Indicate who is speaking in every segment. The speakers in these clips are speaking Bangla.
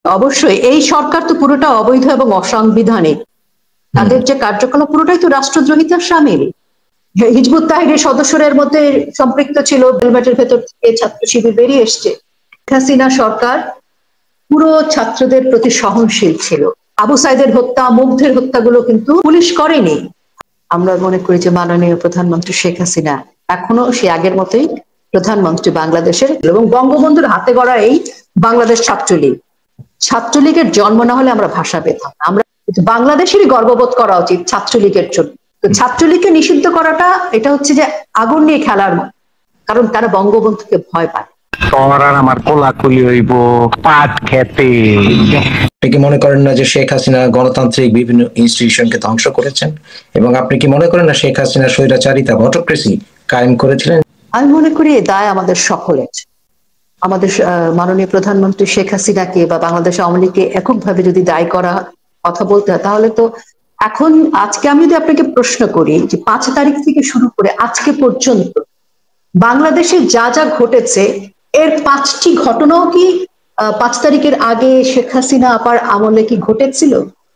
Speaker 1: অবশ্যই এই সরকার তো পুরোটা অবৈধ এবং অসাংবিধানিক। তাদের যে কার্যকলাপ পুরোটাই তো রাষ্ট্রদ্রোহিতার সামিল। হিজবুত তাহরীরের সদস্যদের মধ্যে সম্পৃক্ত ছিল, বেলমাটের ভেতর থেকে ছাত্র শিবির বেরিয়ে এসছে। হাসিনা সরকার পুরো ছাত্রদের প্রতি সহনশীল ছিল। আবু সাইদের হত্যা, মুগ্ধের হত্যাগুলো কিন্তু পুলিশ করেনি। আমরা মনে করি যে মাননীয় প্রধানমন্ত্রী শেখ হাসিনা এখনো সে আগের মতোই প্রধানমন্ত্রী বাংলাদেশের, এবং বঙ্গবন্ধুর হাতে গড়া এই বাংলাদেশ ছাত্রলীগের জন্ম না হলে আমরা ভাষা পেতাম না। আমরা বাংলাদেশেরই গর্ববোধ করা উচিত ছাত্রলীগের জন্য। তো ছাত্রলীগকে নিষিদ্ধ করাটা এটা হচ্ছে যে আগুন নিয়ে খেলার মতো, কারণ তারা বঙ্গবন্ধুকে ভয় পায়।
Speaker 2: আমার কোলাকুলি হইব পাট খেতে।
Speaker 3: আপনি কি মনে করেন না যে শেখ হাসিনা গণতান্ত্রিক বিভিন্ন ইনস্টিটিউশনকে ধ্বংস করেছেন, এবং আপনি কি মনে করেন না শেখ হাসিনা স্বৈরাচারিতা অটোক্রেসি কায়েম করেছিলেন?
Speaker 1: আমি মনে করি এই দায় আমাদের সকলের। আমাদের মাননীয় প্রধানমন্ত্রী শেখ হাসিনাকে বা বাংলাদেশ আওয়ামী লীগকে এককভাবে যদি দায়ী করা কথা বলতে হয়, তাহলে তো এখন আজকে আমি যদি আপনাকে প্রশ্ন করি যে 5 তারিখ থেকে শুরু করে আজকে পর্যন্ত বাংলাদেশে যা যা ঘটেছে এর 5টি ঘটনাও কি 5 তারিখের আগে শেখ হাসিনা আপার আমলে কি ঘটেছিল?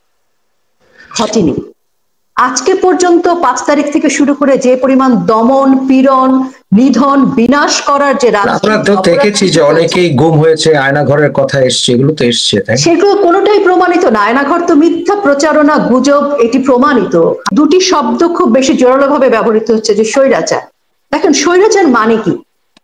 Speaker 1: ঘটেনি। আজকে পর্যন্ত 5 তারিখ থেকে শুরু করে যে পরিমাণ দমন, পীড়ন, নিধন, বিনাশ করার যে
Speaker 3: আমরা তো দেখেছি যে অনেকেই গুম হয়েছে, আয়নাঘরের কথা এসছে, এগুলো তো এসছে, তাই
Speaker 1: সেগুলো কোনোটাই প্রমাণিত না। আয়নাঘর তো মিথ্যা প্রচারণা, গুজব, এটি প্রমাণিত। দুটি শব্দ খুব বেশি জোরালো ভাবে ব্যবহৃত হচ্ছে, যে স্বৈরাচার। দেখেন স্বৈরাচার মানে কি?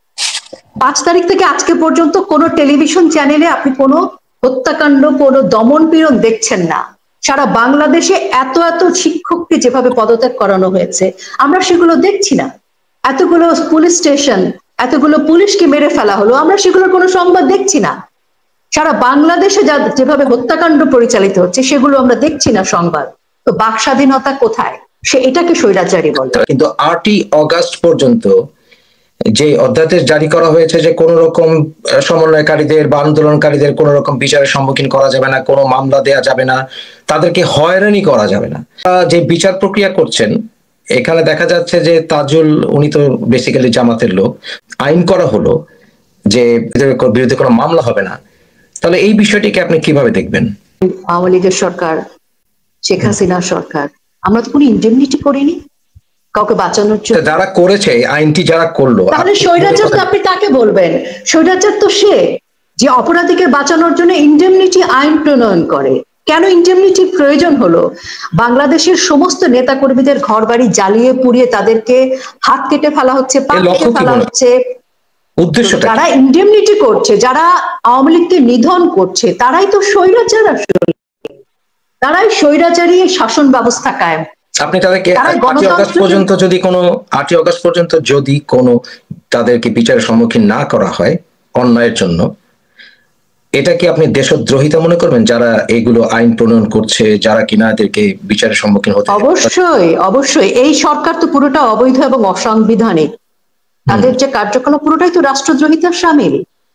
Speaker 1: 5 তারিখ থেকে আজকে পর্যন্ত কোনো টেলিভিশন চ্যানেলে আপনি কোনো হত্যাকাণ্ড, কোনো দমন পীড়ন দেখছেন না। সারা বাংলাদেশে এত এত শিক্ষককে যেভাবে পদত্যাগ করানো হয়েছে আমরা সেগুলো দেখছি না। এতগুলো পুলিশ স্টেশন, এতগুলো পুলিশকে মেরে ফেলা হলো, আমরা সেগুলোর কোনো সংবাদ দেখছি না। সারা বাংলাদেশে যেভাবে হত্যাকাণ্ড পরিচালিত হচ্ছে সেগুলো আমরা দেখছি না সংবাদ। তো বাক স্বাধীনতা কোথায়? সে এটাকে স্বৈরাচারী বলে।
Speaker 3: কিন্তু 8ই অগাস্ট পর্যন্ত যে অধ্যাদেশ জারি করা হয়েছে যে কোন রকম সমন্বয়কারীদের বা আন্দোলনকারীদের কোন রকম বিচারের সম্মুখীন করা যাবে না, কোনো মামলা দেয়া যাবে না, তাদেরকে হয়রানি করা যাবে না, যে বিচার প্রক্রিয়া করছেন এখানে দেখা যাচ্ছে যে তাজুল, উনি তো বেসিক্যালি জামাতের লোক, আইন করা হলো যে বিরুদ্ধে কোনো মামলা হবে না। তাহলে এই বিষয়টিকে আপনি কিভাবে দেখবেন?
Speaker 1: আওয়ামী লীগের সরকার, শেখ হাসিনা সরকার, আমরা তো কোনো ইন্ডেমনিটি করিনি কাউকে বাঁচানোর জন্য।
Speaker 3: যারা করেছে আইনটি, যারা করলো,
Speaker 1: তাহলে স্বৈরাচার তো আপনি তাকে বলবেন? স্বৈরাচার তো সে যে অপরাধীকে বাঁচানোর জন্য ইন্ডেমনিটি আইন প্রণয়ন করে। কেন ইন্ডেমনিটির প্রয়োজন হলো? বাংলাদেশের সমস্ত নেতা কর্মীদের ঘর বাড়ি জ্বালিয়ে পুড়িয়ে তাদেরকে হাত কেটে ফেলা হচ্ছে, পা কেটে ফেলা হচ্ছে। যারা ইন্ডেমনিটি করছে, যারা আওয়ামী লীগকে নিধন করছে, তারাই তো স্বৈরাচার। আসলে তারাই স্বৈরাচারী শাসন ব্যবস্থা কায়েম।
Speaker 3: আপনি তাদেরকে 8ই অগাস্ট পর্যন্ত যদি কোনো তাদেরকে বিচারের সম্মুখীন না করা হয় অন্যায়ের জন্য, এটা কি আপনি দেশদ্রোহিতা মনে করবেন? যারা এগুলো আইন প্রণয়ন করছে, যারা কিনা এদেরকে বিচারের সম্মুখীন হতে?
Speaker 1: অবশ্যই অবশ্যই। এই সরকার তো পুরোটা অবৈধ এবং অসাংবিধানিক। তাদের যে কার্যকলাপ পুরোটাই তো রাষ্ট্রদ্রোহিতার সামিল।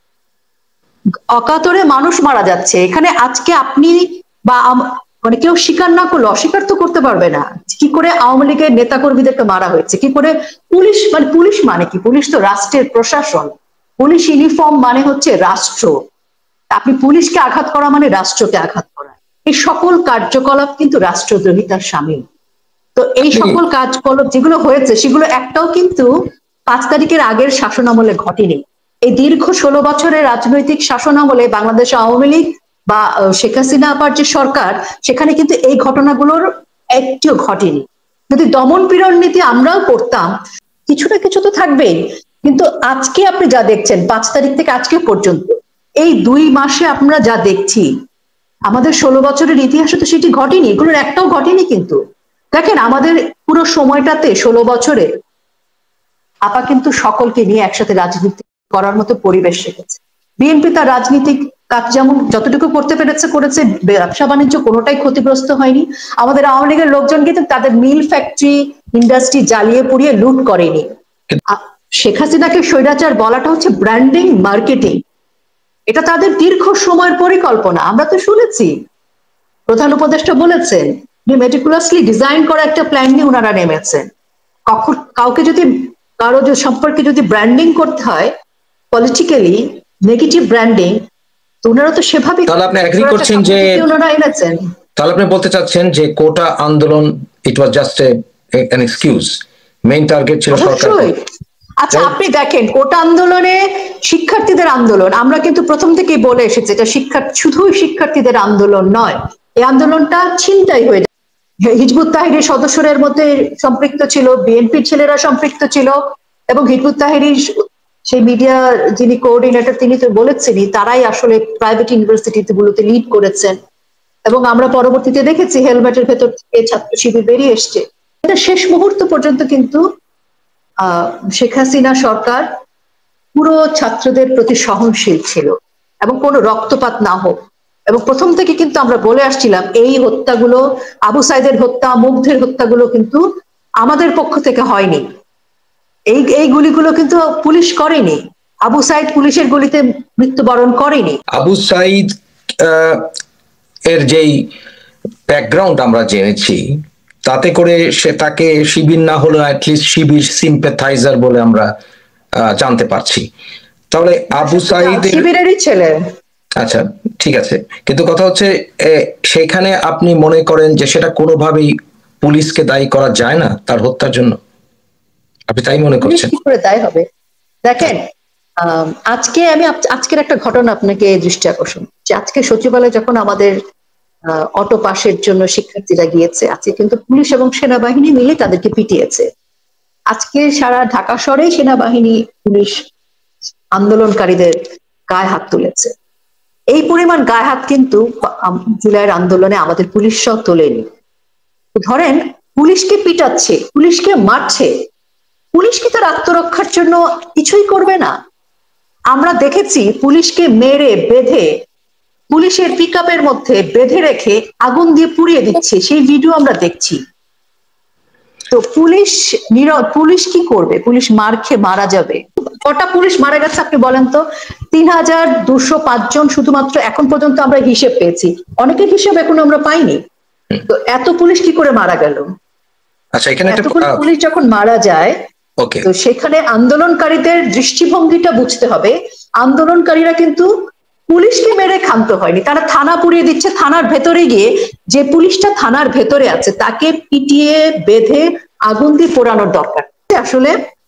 Speaker 1: অকাতরে মানুষ মারা যাচ্ছে এখানে। আজকে আপনি বা মানে কেউ স্বীকার না করলে অস্বীকার তো করতে পারবে না কি করে আওয়ামী লীগের নেতাকর্মীদেরকে মারা হয়েছে, কি করে পুলিশ মানে কি? পুলিশ তো রাষ্ট্রের প্রশাসন। পুলিশ ইউনিফর্ম মানে হচ্ছে রাষ্ট্র। আপনি পুলিশকে আঘাত করা মানে রাষ্ট্রকে আঘাত করা। এই সকল কার্যকলাপ কিন্তু রাষ্ট্রদ্রোহিতার সামিল। তো এই সকল কার্যকলাপ যেগুলো হয়েছে সেগুলো একটাও কিন্তু 5 তারিখের আগের শাসন আমলে ঘটেনি। এই দীর্ঘ 16 বছরের রাজনৈতিক শাসন আমলে বাংলাদেশ আওয়ামী লীগ বা শেখ হাসিনা আপার যে সরকার, সেখানে কিন্তু এই ঘটনাগুলোর একটিও ঘটেনি। যদি দমন পীড়ন নীতি আমরাও করতাম, কিছু না কিছু তো থাকবেই। কিন্তু আজকে আপনি যা দেখছেন 5 তারিখ থেকে আজকে পর্যন্ত এই 2 মাসে আমরা যা দেখছি, আমাদের 16 বছরের ইতিহাসে তো সেটি ঘটেনি। এগুলোর একটাও ঘটেনি। কিন্তু দেখেন আমাদের পুরো সময়টাতে 16 বছরে আপা কিন্তু সকলকে নিয়ে একসাথে রাজনীতি করার মতো পরিবেশ রেখেছে। বিএনপি তার রাজনীতিক কাজ যেমন যতটুকু করতে পেরেছে করেছে, ব্যবসা বাণিজ্য কোনোটাই ক্ষতিগ্রস্ত হয়নি। আমাদের আওয়ামী লীগের লোকজন কিন্তু তাদের মিল, ফ্যাক্টরি, ইন্ডাস্ট্রি জ্বালিয়ে পুড়িয়ে লুট করেনি। শেখ হাসিনাকে স্বৈরাচার বলাটা হচ্ছে ব্র্যান্ডিং, মার্কেটিং। এটা তাদের দীর্ঘ সময়ের পরিকল্পনা। আমরা তো শুনেছি প্রধান উপদেষ্টা বলেছেন যে মেটিকুলাসলি ডিজাইন করা একটা প্ল্যান নিয়ে ওনারা নেমেছেন। কাউকে যদি কারো সম্পর্কে যদি ব্র্যান্ডিং করতে হয়, পলিটিক্যালি নেগেটিভ ব্র্যান্ডিং, তো ওনারা তো সেভাবে,
Speaker 3: তাহলে আপনি এগ্রি করছেন যে
Speaker 1: ওনারা এনেছেন,
Speaker 3: তাহলে আপনি বলতে চাচ্ছেন যে কোটা আন্দোলন it was just an excuse, main target ছিল সরকার।
Speaker 1: আচ্ছা আপনি দেখেন কোটা আন্দোলনে শিক্ষার্থীদের আন্দোলন, আমরা কিন্তু প্রথম থেকেই বলে এসেছি এটা শুধুই শিক্ষার্থীদের আন্দোলন নয়, এই আন্দোলনটা ছিনতাই হয়ে যায়। হিজবুত তাহরীর সদস্যদের মধ্যে সম্পৃক্ত ছিল, বিএনপির ছেলেরা সম্পৃক্ত ছিল, এবং হিজবুত তাহরীর সেই মিডিয়া যিনি কোঅর্ডিনেটর তিনি তো বলেছেনই তারাই আসলে প্রাইভেট ইউনিভার্সিটি গুলোতে লিড করেছেন, এবং আমরা পরবর্তীতে দেখেছি হেলমেটের ভেতর থেকে ছাত্র শিবির বেরিয়ে এসছে। এটা শেষ মুহূর্ত পর্যন্ত কিন্তু শেখ হাসিনা সরকার পুরো ছাত্রদের প্রতি সহনশীল ছিল, এবং কোনো রক্তপাত না হোক। এবং প্রথম থেকে কিন্তু আমরা বলে আসছিলাম এই হত্যাগুলো, আবু সাইদের হত্যা, মুগ্ধের হত্যাগুলো কিন্তু আমাদের পক্ষ থেকে হয়নি, এই গুলিগুলো কিন্তু পুলিশ করেনি, আবু সাইদ পুলিশের গুলিতে মৃত্যুবরণ করেনি।
Speaker 3: আবু সাইদ এর যেই ব্যাকগ্রাউন্ড আমরা জেনেছি তাতে করে সে তাকে শিবির না হলেও অ্যাটলিস্ট শিবির সিম্প্যাথাইজার বলে আমরা জানতে পারছি। তাহলে আবু সাইদ
Speaker 1: শিবিরেরই ছেলে।
Speaker 3: আচ্ছা ঠিক আছে, কিন্তু কথা হচ্ছে সেখানে আপনি মনে করেন যে সেটা কোনোভাবেই পুলিশকে দায়ী করা যায় না তার হত্যার জন্য, আপনি তাই মনে করছেন?
Speaker 1: কি করে দায়ী হবে? দেখেন আজকের একটা ঘটনা আপনাকে দৃষ্টি আকর্ষণ, যে আজকে সচিবালয়ে যখন আমাদের অটো পাসের জন্য শিক্ষার্থীরা গিয়েছে, আজকে কিন্তু পুলিশ এবং সেনাবাহিনী মিলে তাদেরকে পিটিয়েছে। আজকে সারা ঢাকা শহরে সেনাবাহিনী পুলিশ আন্দোলনকারীদের গায়ে হাত তুলেছে। এই পরিমাণ গায়ে হাত কিন্তু জুলাইয়ের আন্দোলনে আমাদের পুলিশরাও তোলেনি। ধরেন পুলিশকে পিটাচ্ছে, পুলিশকে মারছে, পুলিশ কি তার আত্মরক্ষার জন্য কিছুই করবে না? আমরা দেখেছি পুলিশকে মেরে বেঁধে পুলিশের পিকআপের মধ্যে বেঁধে রেখে আগুন দিয়ে পুড়িয়ে দিচ্ছে, সেই ভিডিও আমরা দেখছি। তো পুলিশ কি করবে? পুলিশ মার খেয়ে মারা যাবে। কটা পুলিশ মারা গেছে আপনি বলেন তো? ৩,২০৫ জন শুধুমাত্র এখন পর্যন্ত আমরা হিসেব পেয়েছি, অনেকের হিসেব এখন আমরা পাইনি। তো এত পুলিশ কি করে মারা গেল?
Speaker 3: আচ্ছা, এখানে
Speaker 1: পুলিশ যখন মারা যায় তো সেখানে আন্দোলনকারীদের দৃষ্টিভঙ্গিটা বুঝতে হবে। আন্দোলনকারীরা কিন্তু পুলিশকে মেরে ক্ষান্ত হয়নি, তারা থানা পুড়িয়ে দিচ্ছে। থানার ভেতরে গিয়ে যে পুলিশটা থানার ভেতরে আছে তাকে পিটিয়ে বেঁধে আগুন দিয়ে পোড়ানোর দরকার। আসলে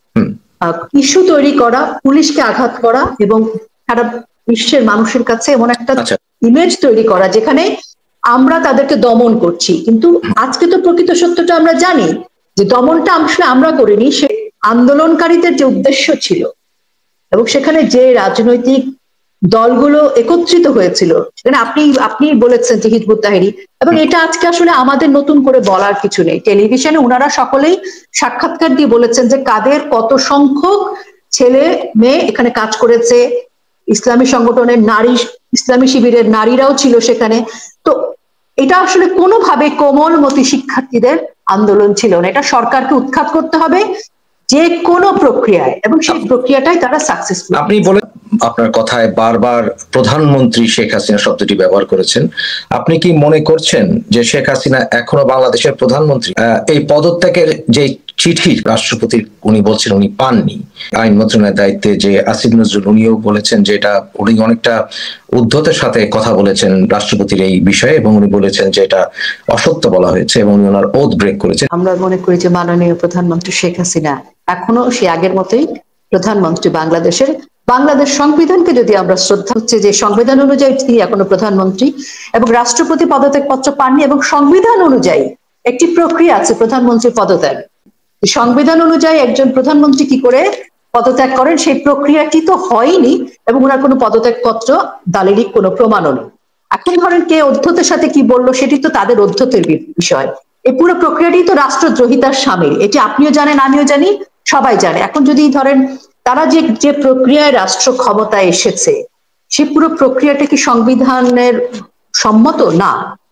Speaker 1: ইস্যু তৈরি করা, পুলিশকে আঘাত করা এবং সারা বিশ্বের মানুষের কাছে এমন একটা ইমেজ তৈরি করা যেখানে আমরা তাদেরকে দমন করছি। কিন্তু আজকে তো প্রকৃত সত্যটা আমরা জানি যে দমনটা আসলে আমরা করিনি, সে আন্দোলনকারীদের যে উদ্দেশ্য ছিল এবং সেখানে যে রাজনৈতিক দলগুলো একত্রিত হয়েছিল সেখানে আপনি বলেছেন যে হিজবুত তাহরী, এবং এটা আজকে আসলে আমাদের নতুন করে বলার কিছু নেই। টেলিভিশনে ওনারা সকলেই সাক্ষাৎকার দিয়ে বলেছেন যে কাদের কত সংখ্যক ছেলে মেয়ে এখানে কাজ করেছে, ইসলামী সংগঠনের নারী, ইসলামী শিবিরের নারীরাও ছিল সেখানে। তো এটা আসলে কোনোভাবে কোমলমতি শিক্ষার্থীদের আন্দোলন ছিল না, এটা সরকারকে উৎখাত করতে হবে যে কোনো প্রক্রিয়ায়, এবং সেই প্রক্রিয়াটাই তারা সাকসেসফুল।
Speaker 3: আপনি বলে আপনার কথায় বারবার প্রধানমন্ত্রী শেখ হাসিনা শব্দটি ব্যবহার করেছেন। আপনি কি মনে করছেন যে শেখ হাসিনা এখনো বাংলাদেশের প্রধানমন্ত্রী? এই পদত্যাগের যে চিঠি রাষ্ট্রপতি উনি বলছেন উনি পাননি, আইন মন্ত্রণালয়ের দায়িত্বে যে আসিফ নজরুল উনিও বলেছেন যে এটা উনি অনেকটা উদ্ধতের সাথে কথা বলেছেন রাষ্ট্রপতির এই বিষয়ে, এবং উনি বলেছেন যে এটা অসত্য বলা হয়েছে এবং উনি ওনার ওথ ব্রেক করেছেন।
Speaker 1: আমরা মনে করি যে মাননীয় প্রধানমন্ত্রী শেখ হাসিনা এখনো সে আগের মতোই প্রধানমন্ত্রী বাংলাদেশের। বাংলাদেশ সংবিধানকে যদি আমরা শ্রদ্ধা হচ্ছে যে সংবিধান অনুযায়ী তিনি এখনো প্রধানমন্ত্রী, এবং রাষ্ট্রপতি পদত্যাগ পত্র পাননি, এবং সংবিধান অনুযায়ী একটি প্রক্রিয়া আছে প্রধানমন্ত্রী পদত্যাগ। সংবিধান অনুযায়ী একজন প্রধানমন্ত্রী কি করে পদত্যাগ করেন সেই প্রক্রিয়াটি তো হয়নি, এবং ওনার কোনো পদত্যাগ পত্র দালিলিক কোনো প্রমাণও নেই। এখন ধরেন কে অধ্যতের সাথে কি বললো সেটি তো তাদের অধ্যতের বিষয়। এই পুরো প্রক্রিয়াটি তো রাষ্ট্রদ্রোহিতার সামিল, এটি আপনিও জানেন আমিও জানি সবাই জানে। এখন যদি ধরেন তারা যে প্রক্রিয়ায় রাষ্ট্র ক্ষমতায় এসেছে সেই পুরো প্রক্রিয়াটা কি সংবিধানের সম্মত না,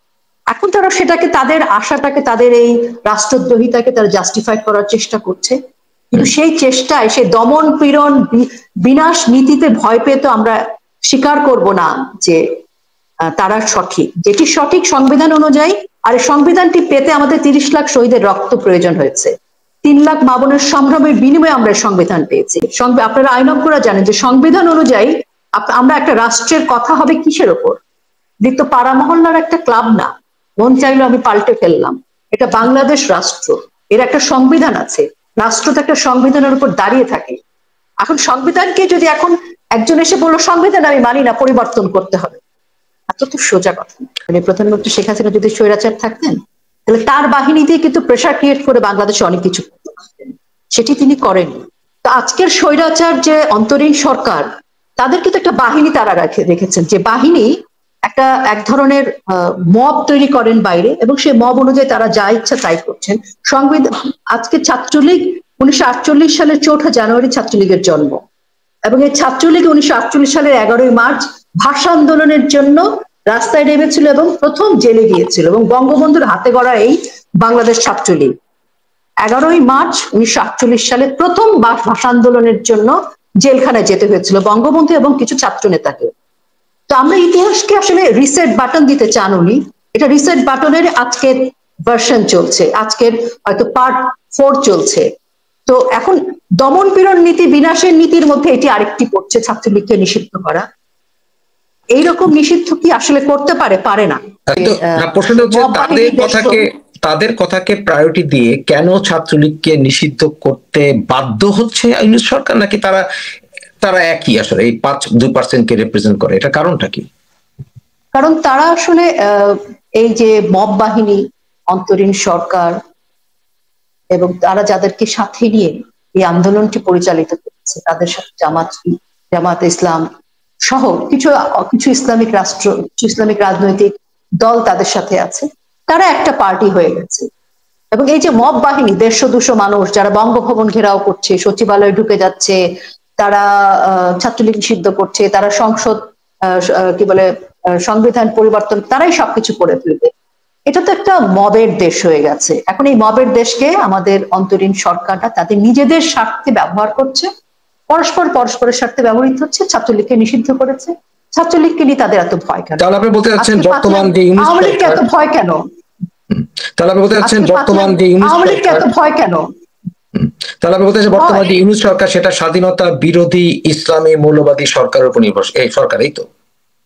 Speaker 1: এখন তারা সেটাকে তাদের আশাটাকে তাদের এই রাষ্ট্রদ্রোহিতাকে তারা জাস্টিফাই করার চেষ্টা করছে। কিন্তু সেই চেষ্টায় সেই দমন পীড়ন বিনাশ নীতিতে ভয় পেয়ে তো আমরা স্বীকার করব না যে তারা সঠিক, যেটি সঠিক সংবিধান অনুযায়ী। আর এই সংবিধানটি পেতে আমাদের ৩০ লাখ শহীদের রক্ত প্রয়োজন হয়েছে, ৩ লাখ মা বোনের সংগ্রামের বিনিময়ে আমরা সংবিধান পেয়েছি। আপনারা আইনজ্ঞরা জানেন যে সংবিধান অনুযায়ী আমরা একটা রাষ্ট্রের কথা হবে কিসের ওপর? তো পাড়া মহল্লার একটা ক্লাব না, মন চাইলো আমি পাল্টে ফেললাম। এটা বাংলাদেশ রাষ্ট্র, এর একটা সংবিধান আছে, রাষ্ট্র তো একটা সংবিধানের উপর দাঁড়িয়ে থাকে। এখন সংবিধানকে যদি এখন একজন এসে বললো সংবিধান আমি মানি না, পরিবর্তন করতে হবে, এত তো সোজা কথা না। মানে প্রধানমন্ত্রী শেখ হাসিনা যদি স্বৈরাচার থাকতেন তাহলে তার বাহিনী দিয়ে কিন্তু প্রেশার ক্রিয়েট করে বাংলাদেশে অনেক কিছু করতে পারতেন, সেটি তিনি করেননি। তো আজকের স্বৈরাচার যে অন্তরীণ সরকার, তাদের কিন্তু একটা বাহিনী তারা রেখেছেন, যে বাহিনী একটা এক ধরনের মব তৈরি করেন বাইরে, এবং সেই মব অনুযায়ী তারা যা ইচ্ছা তাই করছেন। সংবিধান আজকে ছাত্রলীগ 1948 সালের 4 জানুয়ারি ছাত্রলীগের জন্ম, এবং এই ছাত্রলীগ 1948 সালের 11ই মার্চ ভাষা আন্দোলনের জন্য রাস্তায় নেমেছিল এবং প্রথম জেলে গিয়েছিল, এবং বঙ্গবন্ধুর হাতে গড়া এই বাংলাদেশ ছাত্রলীগ 11ই মার্চ 1948 সালে প্রথম ভাষা আন্দোলনের জন্য জেলখানায় যেতে হয়েছিল বঙ্গবন্ধু এবং কিছু ছাত্র নেতাকে। তো আমরা ইতিহাসকে আসলে রিসেট বাটন দিতে চান উনি, এটা রিসেট বাটনের আজকের ভার্সন চলছে, আজকের হয়তো পার্ট 4 চলছে। তো এখন দমন পীড়ন নীতি, বিনাশের নীতির মধ্যে এটি আরেকটি পড়ছে, ছাত্রলীগকে নিষিদ্ধ করা। এইরকম নিষিদ্ধ কি আসলে করতে পারে? পারে না।
Speaker 3: প্রশ্নটা হচ্ছে তাদের কথাকে প্রায়োরিটি দিয়ে কেন ছাত্রলীগকে নিষিদ্ধ করতে বাধ্য হচ্ছে ইউনূস সরকার, নাকি তারা একই আসলে এই 2% কে রিপ্রেজেন্ট করে? এটা কারণটা কি?
Speaker 1: কারণ তারা আসলে এই যে মব বাহিনী, অন্তরীণ সরকার এবং তারা যাদেরকে সাথে নিয়ে এই আন্দোলনটি পরিচালিত করছে, তাদের সাথে জামাত ইসলাম সহ কিছু ইসলামিক রাষ্ট্র, কিছু ইসলামিক রাজনৈতিক দল তাদের সাথে আছে, তারা একটা পার্টি হয়ে গেছে। এবং এই যে মব বাহিনী 150-200 মানুষ যারা বঙ্গভবন ঘেরাও করছে, সচিবালয়ে ঢুকে যাচ্ছে, তারা ছাত্রলীগ নিষিদ্ধ করছে, তারা সংসদ কি বলে সংবিধান পরিবর্তন, তারাই সবকিছু করে ফেলবে। এটা তো একটা মবের দেশ হয়ে গেছে। এখন এই মবের দেশকে আমাদের অন্তরীণ সরকারটা তাদের নিজেদের স্বার্থে ব্যবহার করছে, পরস্পরের স্বার্থে ব্যবহৃত হচ্ছে। ছাত্রলীগকে নিষিদ্ধ করেছে, ছাত্রলীগকে নিয়ে তাদের এত ভয় কেন?
Speaker 3: তাহলে আপনি বলতে চাচ্ছেন বর্তমান যে
Speaker 1: আওয়ামী লীগকে এত ভয় কেন?
Speaker 3: তাহলে আপনি বলতে চাচ্ছেন বর্তমান যে
Speaker 1: আওয়ামী লীগকে এত ভয় কেন?
Speaker 3: তাহলে আপনি বলতে চাচ্ছেন বর্তমান যে ইউনূস সরকার সেটা স্বাধীনতা বিরোধী ইসলামী মৌলবাদী সরকারের উপর নির্ভরশীল এই সরকার, এই তো?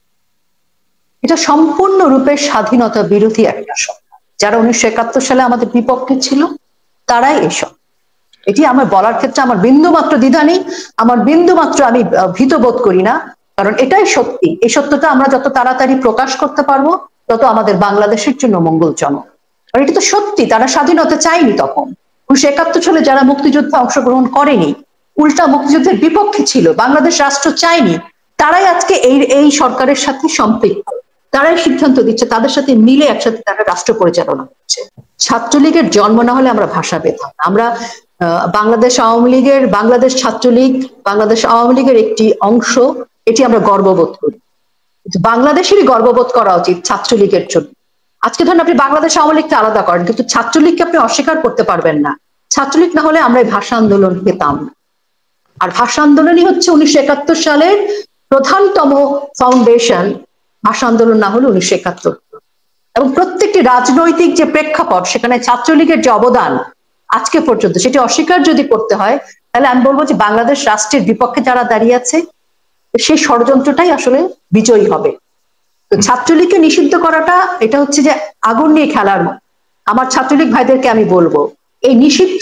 Speaker 1: এটা সম্পূর্ণরূপে স্বাধীনতা বিরোধী একটা সরকার। যারা 1971 সালে আমাদের বিপক্ষে ছিল তারাই এসব। এটি আমার বলার ক্ষেত্রে আমার বিন্দুমাত্র দ্বিধা নেই, আমার বিন্দুমাত্র আমি ভীত বোধ করি না, কারণ এটাই সত্যি। এই সত্যটা আমরা যত তাড়াতাড়ি প্রকাশ করতে পারবো তত আমাদের বাংলাদেশের জন্য মঙ্গলজনক। আর এটা তো সত্যি, তারা স্বাধীনতা চায়নি তখন। 1971 সালে যারা মুক্তিযুদ্ধে অংশগ্রহণ করেনি, উল্টা মুক্তিযুদ্ধের বিপক্ষে ছিল, বাংলাদেশ রাষ্ট্র চায়নি, তারাই আজকে এই সরকারের সাথে সম্পৃক্ত, তারাই সিদ্ধান্ত দিচ্ছে, তাদের সাথে মিলে একসাথে তারা রাষ্ট্র পরিচালনা করছে। ছাত্রলীগের জন্ম না হলে আমরা ভাষা পেতাম। আমরা বাংলাদেশ আওয়ামী লীগের, বাংলাদেশ ছাত্রলীগ, বাংলাদেশ আওয়ামী লীগের একটি অংশ, এটি আমরা গর্ববোধ করি। বাংলাদেশেরই গর্ববোধ করা উচিত ছাত্রলীগের জন্য। আজকে ধরেন আপনি বাংলাদেশ আওয়ামী লীগকে আলাদা করেন, কিন্তু ছাত্রলীগকে আপনি অস্বীকার করতে পারবেন না। ছাত্রলীগ না হলে আমরা এই ভাষা আন্দোলন পেতাম না। আর ভাষা আন্দোলনই হচ্ছে 1971 সালের প্রধানতম ফাউন্ডেশন। ভাষা আন্দোলন না হলে 1971, এবং প্রত্যেকটি রাজনৈতিক যে প্রেক্ষাপট, সেখানে ছাত্রলীগের যে অবদান আজকে পর্যন্ত, সেটি অস্বীকার যদি করতে হয়, তাহলে আমি বলবো যে বাংলাদেশ রাষ্ট্রের বিপক্ষে যারা দাঁড়িয়ে আছে সেই ষড়যন্ত্রটাই আসলে বিজয়ী হবে। তো ছাত্রলীগকে নিষিদ্ধ করাটা এটা হচ্ছে যে আগুন নিয়ে খেলার মতো। আমার ছাত্রলীগ ভাইদেরকে আমি বলবো, এই নিষিদ্ধ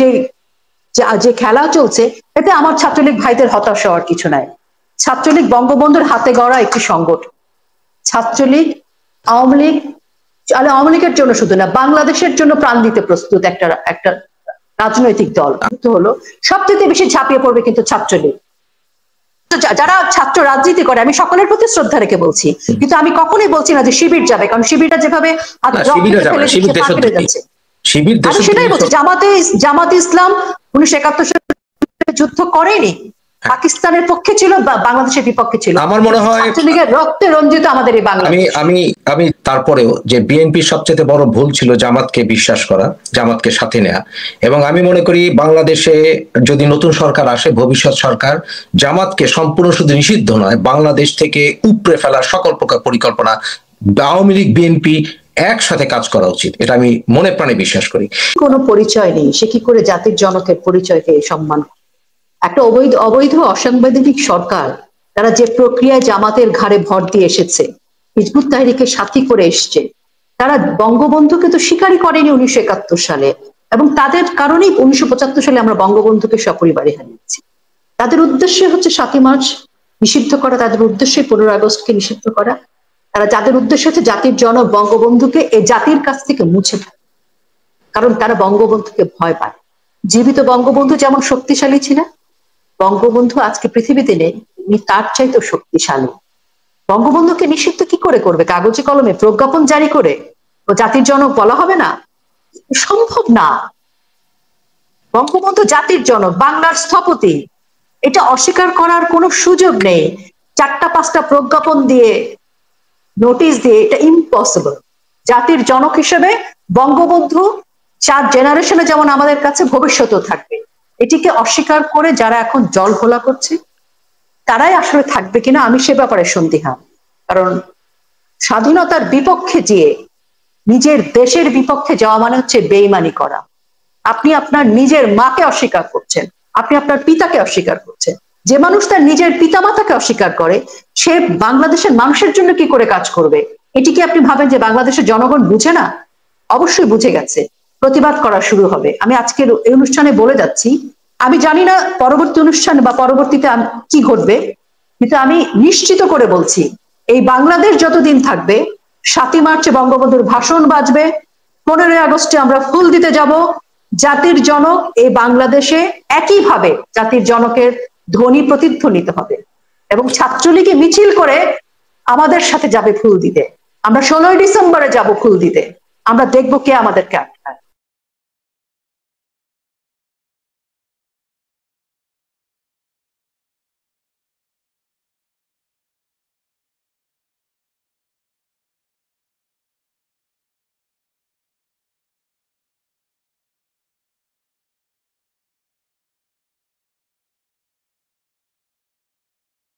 Speaker 1: যে খেলা চলছে, এতে আমার ছাত্রলীগ ভাইদের হতাশ হওয়ার কিছু নাই। ছাত্রলীগ বঙ্গবন্ধুর হাতে গড়া একটি সংগঠন। ছাত্রলীগ আওয়ামী লীগের জন্য শুধু না, বাংলাদেশের জন্য প্রাণ দিতে প্রস্তুত একটা রাজনৈতিক দল হলো। সবচেয়ে বেশি ঝাঁপিয়ে পড়বে কিন্তু ছাত্রলীগ। যারা ছাত্র রাজনীতি করে, আমি সকলের প্রতি শ্রদ্ধা রেখে বলছি, কিন্তু আমি কখনোই বলছি না যে শিবির যাবে, কারণ শিবিরটা যেভাবে আমি সেটাই বলছি। জামাতে ইসলাম 1971 সালে যুদ্ধ করেনি, পাকিস্তানের পক্ষে ছিল, বাংলাদেশের বিপক্ষে ছিল।
Speaker 3: আমার মনে হয়
Speaker 1: ছাত্রলীগের রক্তে রঞ্জিত আমাদের এই বাংলাদেশ।
Speaker 3: আমি তারপরেও যে বিএনপির সবচেয়ে বড় ভুল ছিল জামাতকে বিশ্বাস করা, জামাতকে সাথে নেওয়া। এবং আমি মনে করি বাংলাদেশে যদি নতুন সরকার আসে, ভবিষ্যৎ সরকার, জামাতকে সম্পূর্ণ শুধু নিষিদ্ধ নয়, বাংলাদেশ থেকে উপড়ে ফেলার সকল প্রকার পরিকল্পনা আওয়ামী লীগ বিএনপি একসাথে কাজ করা উচিত, এটা আমি মনে প্রাণে বিশ্বাস করি।
Speaker 1: কোনো পরিচয় নেই, সে কি করে জাতির জনকের পরিচয়কে সম্মান? একটা অবৈধ অসাংবিধানিক সরকার তারা যে প্রক্রিয়ায় জামাতের ঘাড়ে ভর দিয়ে এসেছে, হিজবুত তাহরিকের সাথী করে এসছে, তারা বঙ্গবন্ধুকে তো স্বীকারই করেনি 1971 সালে, এবং তাদের কারণেই 1975 সালে আমরা বঙ্গবন্ধুকে সপরিবারে হারিয়েছি। তাদের উদ্দেশ্য হচ্ছে 7ই মার্চ নিষিদ্ধ করা, তাদের উদ্দেশ্যে 15 আগস্টকে নিষিদ্ধ করা, যাদের উদ্দেশ্য হচ্ছে জাতির জনক বঙ্গবন্ধুকে এই জাতির কাছ থেকে মুছে ফেলা, কারণ তারা বঙ্গবন্ধুকে ভয় পায়। জীবিত বঙ্গবন্ধু যেমন শক্তিশালী ছিলেন, বঙ্গবন্ধু আজকে পৃথিবীতে নেই, উনি তার চাইতেও শক্তিশালী। বঙ্গবন্ধুকে নিষিদ্ধ কি করে করবে? কাগজে কলমে প্রজ্ঞাপন জারি করে ও জাতির জনক বলা হবে না? সম্ভব না। বঙ্গবন্ধু জাতির জনক, বাংলার স্থপতি, এটা অস্বীকার করার কোনো সুযোগ নেই। 4টা-5টা প্রজ্ঞাপন দিয়ে, নোটিশ দিয়ে এটা ইম্পসিবল। জাতির জনক হিসেবে বঙ্গবন্ধু 4 জেনারেশনে যেমন আমাদের কাছে ভবিষ্যতেও থাকবে। এটিকে অস্বীকার করে যারা এখন জল ঘোলা করছে, তারাই আসলে থাকবে কিনা আমি সে ব্যাপারে সন্দিহান। কারণ স্বাধীনতার বিপক্ষে যেয়ে নিজের দেশের বিপক্ষে যাওয়া মানে হচ্ছে বেইমানি করা। আপনি আপনার নিজের মাকে অস্বীকার করছেন, আপনি আপনার পিতাকে অস্বীকার করছেন। যে মানুষ তার নিজের পিতামাতাকে অস্বীকার করে, সে বাংলাদেশের মানুষের জন্য কি করে কাজ করবে? এটি কি আপনি ভাবেন যে বাংলাদেশের জনগণ বুঝে না? অবশ্যই বুঝে গেছে, প্রতিবাদ করা শুরু হবে। আমি আজকের এই অনুষ্ঠানে বলে যাচ্ছি, আমি জানি না পরবর্তী অনুষ্ঠানে বা পরবর্তীতে কি ঘটবে, কিন্তু আমি নিশ্চিত করে বলছি, এই বাংলাদেশ যতদিন থাকবে 7ই মার্চে বঙ্গবন্ধুর ভাষণ বাজবে, 15ই আগস্টে আমরা ফুল দিতে যাব, জাতির জনক এই বাংলাদেশে একইভাবে জাতির জনকের ধ্বনি প্রতিধ্বনিত হবে, এবং ছাত্রলীগে মিছিল করে আমাদের সাথে যাবে ফুল দিতে। আমরা 16ই ডিসেম্বরে যাব ফুল দিতে, আমরা দেখবো কে আমাদেরকে